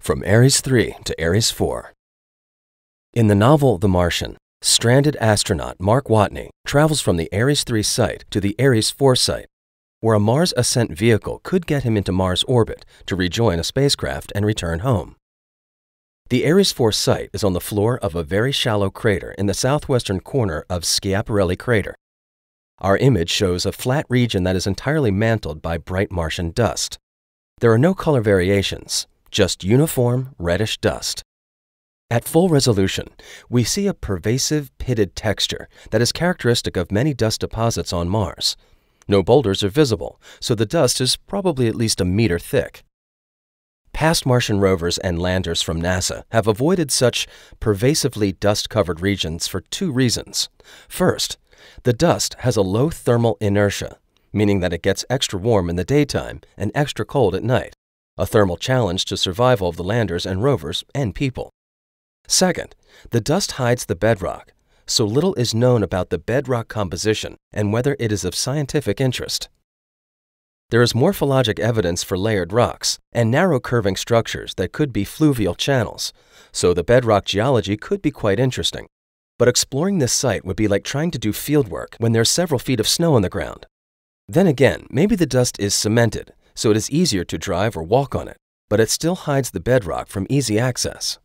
From Ares 3 to Ares 4. In the novel The Martian, stranded astronaut Mark Watney travels from the Ares 3 site to the Ares 4 site, where a Mars ascent vehicle could get him into Mars orbit to rejoin a spacecraft and return home. The Ares 4 site is on the floor of a very shallow crater in the southwestern corner of Schiaparelli crater. Our image shows a flat region that is entirely mantled by bright Martian dust. There are no color variations, just uniform reddish dust. At full resolution, we see a pervasive pitted texture that is characteristic of many dust deposits on Mars. No boulders are visible, so the dust is probably at least a meter thick. Past Martian rovers and landers from NASA have avoided such pervasively dust-covered regions for two reasons. First, the dust has a low thermal inertia, meaning that it gets extra warm in the daytime and extra cold at night, a thermal challenge to survival of the landers and rovers and people. Second, the dust hides the bedrock, so little is known about the bedrock composition and whether it is of scientific interest. There is morphologic evidence for layered rocks and narrow curving structures that could be fluvial channels, so the bedrock geology could be quite interesting. But exploring this site would be like trying to do fieldwork when there's several feet of snow on the ground. Then again, maybe the dust is cemented, so it is easier to drive or walk on it, but it still hides the bedrock from easy access.